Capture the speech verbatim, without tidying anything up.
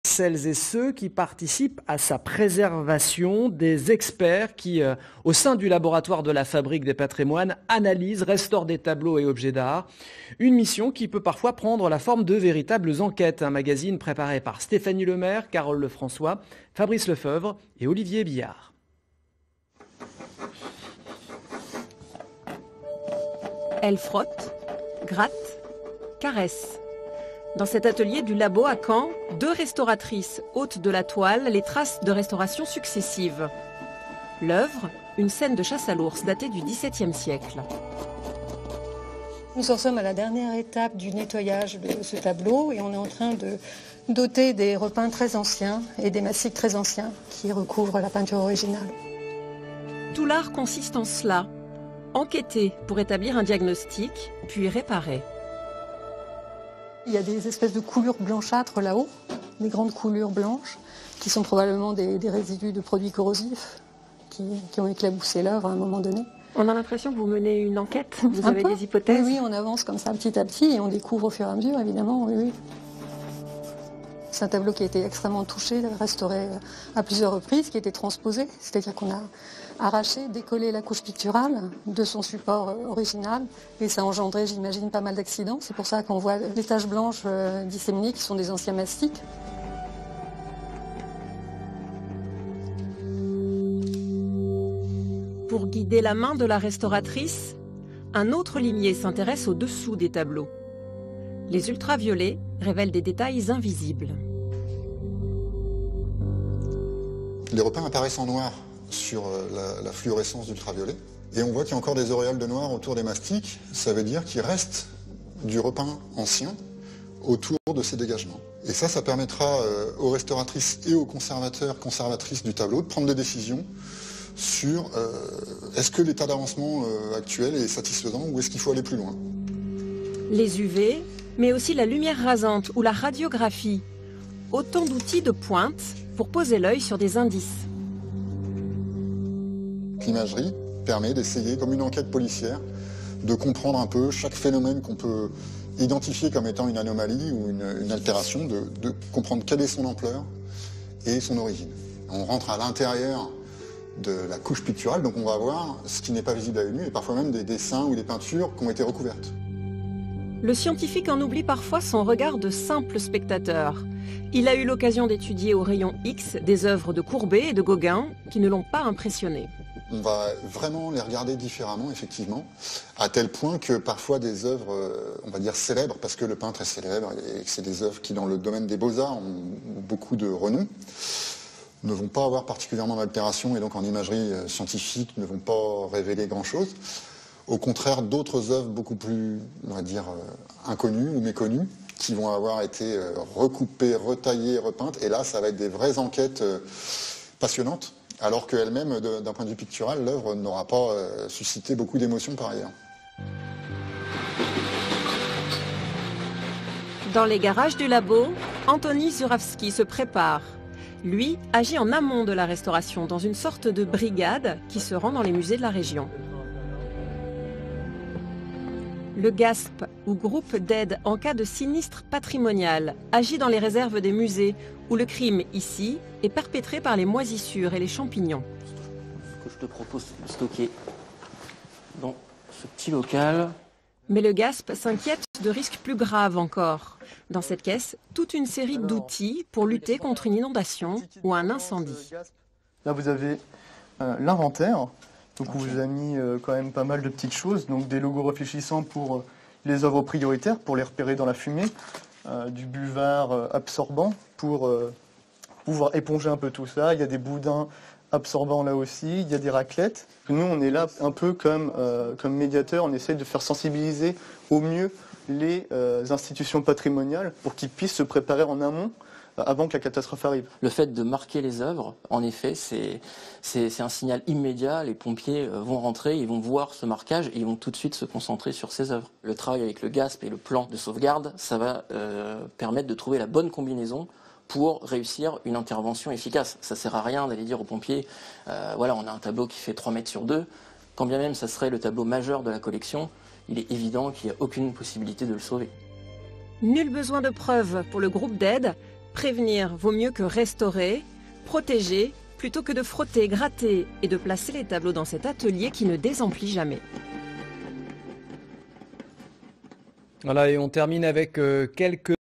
celles et ceux qui participent à sa préservation, des experts qui, euh, au sein du laboratoire de la Fabrique des patrimoines, analysent, restaurent des tableaux et objets d'art. Une mission qui peut parfois prendre la forme de véritables enquêtes. Un magazine préparé par Stéphanie Lemaire, Carole Lefrançois, Fabrice Lefebvre et Olivier Billard. Elle frotte, gratte, caresse. Dans cet atelier du labo à Caen, deux restauratrices hôtes de la toile les traces de restauration successives. L'œuvre, une scène de chasse à l'ours datée du dix-septième siècle. Nous en sommes à la dernière étape du nettoyage de ce tableau et on est en train de doter des repeints très anciens et des mastiques très anciens qui recouvrent la peinture originale. Tout l'art consiste en cela. Enquêter pour établir un diagnostic, puis réparer. Il y a des espèces de coulures blanchâtres là-haut, des grandes coulures blanches, qui sont probablement des, des résidus de produits corrosifs qui, qui ont éclaboussé l'œuvre à un moment donné. On a l'impression que vous menez une enquête, vous un avez peu. des hypothèses? Oui, oui, on avance comme ça petit à petit et on découvre au fur et à mesure, évidemment, oui, oui. C'est un tableau qui a été extrêmement touché, restauré à plusieurs reprises, qui a été transposé, c'est-à-dire qu'on a arraché, décollé la couche picturale de son support original et ça a engendré, j'imagine, pas mal d'accidents. C'est pour ça qu'on voit les taches blanches disséminées qui sont des anciens mastiques. Pour guider la main de la restauratrice, un autre limier s'intéresse au dessous des tableaux. Les ultraviolets révèlent des détails invisibles. Les repeints apparaissent en noir sur la, la fluorescence d'ultraviolet. Et on voit qu'il y a encore des auréoles de noir autour des mastiques. Ça veut dire qu'il reste du repeint ancien autour de ces dégagements. Et ça, ça permettra euh, aux restauratrices et aux conservateurs, conservatrices du tableau de prendre des décisions sur euh, est-ce que l'état d'avancement euh, actuel est satisfaisant ou est-ce qu'il faut aller plus loin. Les U V, mais aussi la lumière rasante ou la radiographie. Autant d'outils de pointe pour poser l'œil sur des indices. L'imagerie permet d'essayer, comme une enquête policière, de comprendre un peu chaque phénomène qu'on peut identifier comme étant une anomalie ou une, une altération, de, de comprendre quelle est son ampleur et son origine. On rentre à l'intérieur de la couche picturale, donc on va voir ce qui n'est pas visible à l'œil nu et parfois même des dessins ou des peintures qui ont été recouvertes. Le scientifique en oublie parfois son regard de simple spectateur. Il a eu l'occasion d'étudier au rayon X des œuvres de Courbet et de Gauguin qui ne l'ont pas impressionné. On va vraiment les regarder différemment, effectivement, à tel point que parfois des œuvres, on va dire célèbres, parce que le peintre est célèbre et que c'est des œuvres qui, dans le domaine des beaux-arts, ont beaucoup de renom, ne vont pas avoir particulièrement d'altération et donc en imagerie scientifique ne vont pas révéler grand-chose. Au contraire, d'autres œuvres beaucoup plus, on va dire, euh, inconnues ou méconnues, qui vont avoir été euh, recoupées, retaillées, repeintes. Et là, ça va être des vraies enquêtes euh, passionnantes, alors qu'elle-même, d'un point de vue pictural, l'œuvre n'aura pas euh, suscité beaucoup d'émotions par ailleurs. Dans les garages du labo, Anthony Zurawski se prépare. Lui agit en amont de la restauration, dans une sorte de brigade qui se rend dans les musées de la région. Le GASP, ou groupe d'aide en cas de sinistre patrimonial, agit dans les réserves des musées, où le crime, ici, est perpétré par les moisissures et les champignons. Ce que je te propose de stocker dans ce petit local. Mais le GASP s'inquiète de risques plus graves encore. Dans cette caisse, toute une série d'outils pour lutter contre une inondation ou un incendie. Là, vous avez euh, l'inventaire. Donc on vous a mis euh, quand même pas mal de petites choses, donc des logos réfléchissants pour euh, les œuvres prioritaires, pour les repérer dans la fumée, euh, du buvard euh, absorbant pour euh, pouvoir éponger un peu tout ça. Il y a des boudins absorbants là aussi, il y a des raclettes. Nous on est là un peu comme, euh, comme médiateur, on essaie de faire sensibiliser au mieux les euh, institutions patrimoniales pour qu'ils puissent se préparer en amont avant que la catastrophe arrive. Le fait de marquer les œuvres, en effet, c'est c'est un signal immédiat. Les pompiers vont rentrer, ils vont voir ce marquage et ils vont tout de suite se concentrer sur ces œuvres. Le travail avec le GASP et le plan de sauvegarde, ça va euh, permettre de trouver la bonne combinaison pour réussir une intervention efficace. Ça ne sert à rien d'aller dire aux pompiers, euh, voilà, on a un tableau qui fait trois mètres sur deux. Quand bien même ça serait le tableau majeur de la collection, il est évident qu'il n'y a aucune possibilité de le sauver. Nul besoin de preuves pour le groupe d'aide. Prévenir vaut mieux que restaurer, protéger, plutôt que de frotter, gratter et de placer les tableaux dans cet atelier qui ne désemplit jamais. Voilà, et on termine avec euh, quelques